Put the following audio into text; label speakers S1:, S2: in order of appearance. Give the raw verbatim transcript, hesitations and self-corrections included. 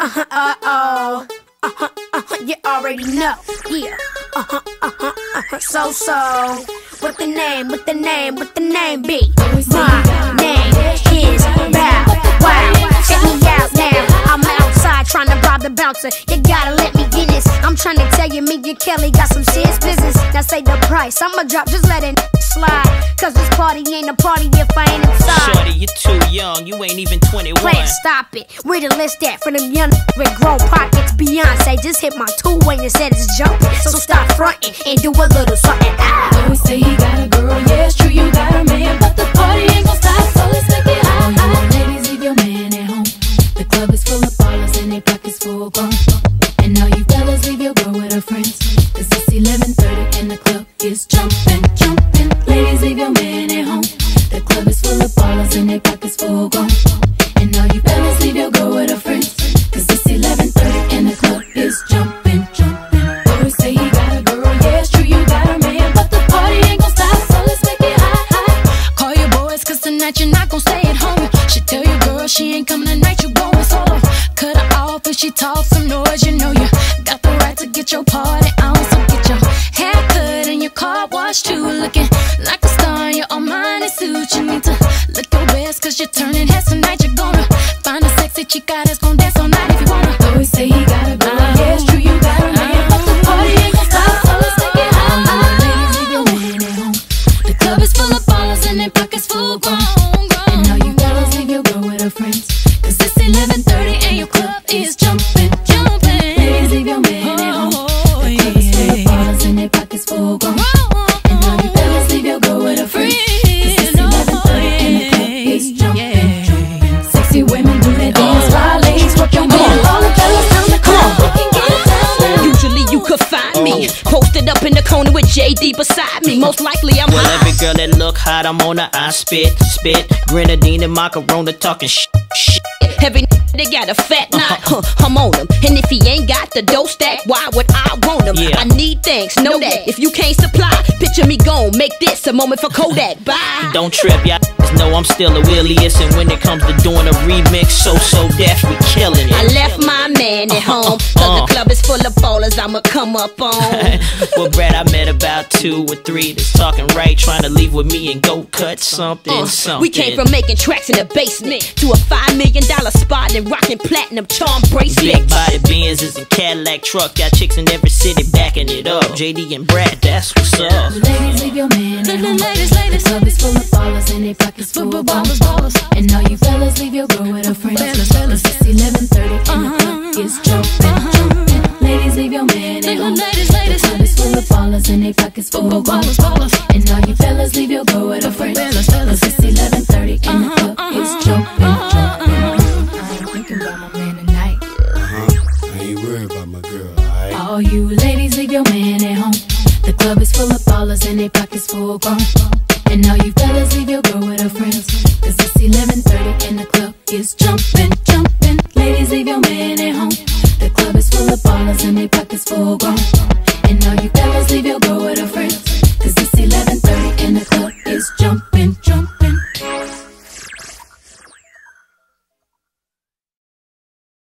S1: uh-huh, uh-oh. Uh-huh, uh-huh, you already know. Yeah. Uh-huh, uh-huh, uh-huh. So, so. What the name, what the name, what the name be? My name is Bow Wow. Check me out now. I'm outside trying to bribe the bouncer. You gotta let me get this. I'm trying to tell you, me and Kelly got some serious business. Now say the price, I'ma drop, just let it slide. Cause this party ain't a party if I ain't inside.
S2: Shorty, you too young, you ain't even twenty-one.
S1: Playa, stop it. Where the list at for them young with grown pockets? Beyonce just hit my two when you said it's jumping. So stop frontin' and do a little something. Ah.
S3: Always say he got a girl, yeah, it's true, you got a man, but the party ain't gon' stop, so let's make it hot. All you ladies, leave your man at home. The club is full of ballers and they pockets full grown. And all you fellas, leave your girl with her friends. Cause it's eleven thirty and the club is jumpin', jumpin'. Ladies, leave your man at home. The club is full of ballers and they pockets full grown. And all you fellas, leave your girl with her friends. Cause it's eleven thirty and the club is jumpin', jumpin'. Always say he got a girl, yeah, it's true, you got a man, but the party ain't gon' stop, so let's make it hot, hot. Call your boys, cause tonight you're not gon' stay at home. She tell your girl she ain't coming tonight, you going solo. Cut her off if she talks some noise, you know you got the right to get your party on. So get your hair cut and your car washed too. Looking like a star in your Armani suit. You need to look your best cause you're turning heads tonight. You're gonna find a sexy chica that's gonna dance all night if you wanna. Always say he got a girl, yeah, it's true, you got a man, but the party ain't gon' stop, so let's make it hot. All you ladies, leave your man at home. The club is full of ballers and their pockets full grown. And all you fellas, leave your girl with her friends. Cause it's eleven thirty and your club is jumpin', jumpin'. Ladies, leave your man at home. The club is full of ballers and their pockets full grown. And all you fellas, leave your girl with her friends. Cause it's eleven thirty and the club is jumpin', jumpin'. Sexy women do that dance while ladies work your man. All the fellas on the club, we can get down.
S4: Usually you could find me posted up in the corner with J D beside me. Most likely I'm
S2: well,
S4: high.
S2: Every girl that look hot, I'm on her, I spit, spit. Grenadine and macaroni talking sh, sh.
S4: Every they got a fat knot, huh, I'm on him. And if he ain't got the dough stack, why would I want him?
S2: Yeah.
S4: I need things, know that. If you can't supply, picture me gone, make this a moment for Kodak. Bye.
S2: Don't trip, y'all know I'm still a williest. And when it comes to doing a remix, so, so deaf, we killing it.
S4: I left my man at home, cause
S2: uh.
S4: the club is full of ballers I'ma come up on.
S2: Well, Brad, I met about two or three that's talking right, trying to leave with me and go cut something,
S4: uh,
S2: something.
S4: We came from making tracks in the basement to a five million dollar spot and rocking platinum charm bracelets.
S2: Big body Benzes and Cadillac truck, got chicks in every city backing it up. J D and Brad, that's what's up.
S3: Ladies, leave your man at home. Ladies, ladies, the club is full of ballers and they pockets full of ballers, ballers. And all you fellas, leave your girl with her friends. Fellas, fellas, it's eleven thirty and the club is jumpin', jumpin'. Ladies, leave your man at home. Ladies, ladies, the club is full of ballers and they pockets full of ballers, ballers. And all you fellas, leave your girl with her friends. Fellas, fellas, it's eleven thirty and the club is jumpin', jumpin'. I ain't thinking about my man tonight.
S5: Uh-huh. I ain't worried about my girl, alright?
S3: All you ladies, leave your man at home. The club is full of ballers and they pockets full grown. And all you fellas, leave your girl with her friends. Cause it's eleven thirty and the club is jumpin', jumpin'. Ladies, leave your man at home. The club is full of ballers and they pockets full grown. And all you fellas, leave your girl with her friends. Cause it's eleven thirty and the club is jumpin', jumpin'.